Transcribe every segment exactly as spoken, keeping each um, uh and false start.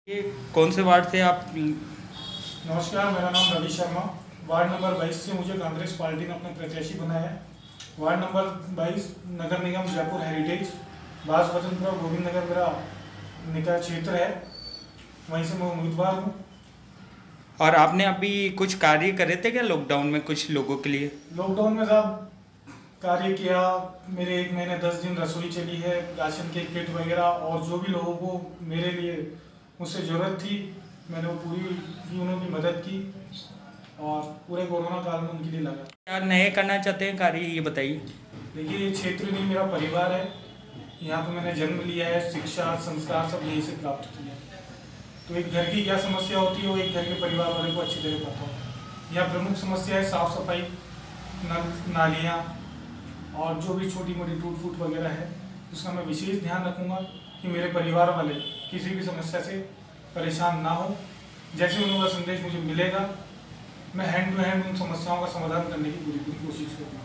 ये कौन से वार्ड से आप? नमस्कार, मेरा नाम रवि शर्मा। वार्ड नंबर बाईस से मुझे कांग्रेस पार्टी ने अपना प्रत्याशी बनाया है। वार्ड नंबर बाईस नगर निगम जयपुर हेरिटेज बास वतनपुरा गोविंद नगर मेरा निकाय क्षेत्र है, वहीं से मैं उम्मीदवार हूँ। और आपने अभी कुछ कार्य करे थे क्या लॉकडाउन में कुछ लोगों के लिए? लॉकडाउन में साहब कार्य किया, मेरे एक महीने दस दिन रसोई चली है, राशन के किट वगैरह, और जो भी लोगों को मेरे लिए मुझसे ज़रूरत थी मैंने वो पूरी की उन्होंने मदद की और पूरे कोरोना काल में उनके लिए लगा। क्या नए करना चाहते हैं कार्य, ये बताइए। देखिए, ये क्षेत्र नहीं मेरा परिवार है, यहाँ पे मैंने जन्म लिया है, शिक्षा संस्कार सब यहीं से प्राप्त किया है। तो एक घर की क्या समस्या होती है वो एक घर के परिवार वाले को अच्छी तरह पता हो। यहाँ प्रमुख समस्या है साफ़ सफाई, नल नालियाँ और जो भी छोटी मोटी टूट फूट वगैरह है उसका मैं विशेष ध्यान रखूँगा कि मेरे परिवार वाले किसी भी समस्या से परेशान ना हो। जैसे उनका संदेश मुझे मिलेगा मैं हैंड टू हैंड उन समस्याओं का समाधान करने की पूरी पूरी कोशिश करूँगा।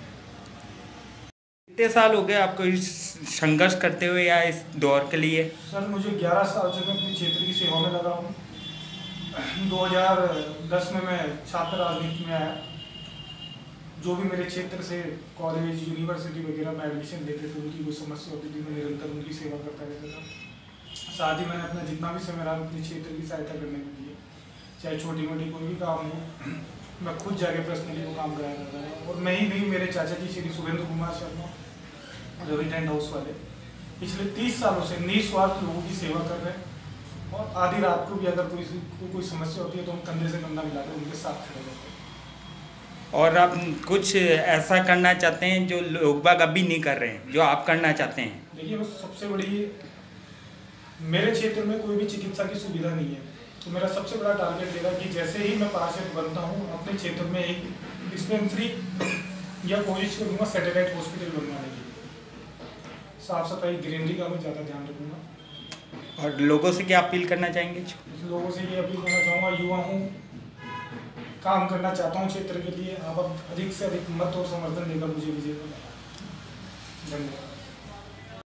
कितने साल हो गए आपको इस संघर्ष करते हुए या इस दौर के लिए? सर, मुझे ग्यारह साल से मैं अपने क्षेत्र की सेवा में लगा हूँ। दो हज़ार दस में मैं छात्र राजनीति में आया। जो भी मेरे क्षेत्र से कॉलेज यूनिवर्सिटी वगैरह में एडमिशन लेते थे उनकी कोई समस्या होती थी, मैं निरंतर उनकी सेवा करता रहता था। साथ ही मैंने अपना जितना भी समय रहा अपने क्षेत्र की सहायता करने के लिए, चाहे छोटी मोटी कोई भी काम हो, मैं खुद जाके पर्सनली वो काम कराया करता था। और मैं ही नहीं, मेरे चाचा जी श्री सुरेंद्र कुमार शर्मा रवि टेंट हाउस वाले पिछले तीस सालों से निस्वार्थ लोगों की सेवा कर रहे हैं। और आधी रात को भी अगर कोई को कोई समस्या होती है तो हम कंधे से कंधा मिलाकर उनके साथ खड़े रहते हैं। और आप कुछ ऐसा करना चाहते हैं जो लोग बाग अभी नहीं कर रहे हैं, जो आप करना चाहते हैं? देखिए, बस सबसे बड़ी मेरे क्षेत्र में कोई भी चिकित्सा की सुविधा नहीं है, तो मेरा सबसे बड़ा टारगेट रहेगा कि जैसे ही मैं पार्षद बनता हूँ अपने क्षेत्र में एक डिस्पेंसरी या कोशिश करूँगा सैटेलाइट हॉस्पिटल बनवाने की। साफ सफाई ग्रीनरी का मैं ज़्यादा ध्यान रखूँगा। और लोगों से क्या अपील करना चाहेंगे? लोगों से ये अपील करना चाहूँगा, युवा हूँ, काम करना चाहता हूँ क्षेत्र के लिए, आप अब अधिक से अधिक मत और समर्थन देकर मुझे विजय करें। धन्यवाद।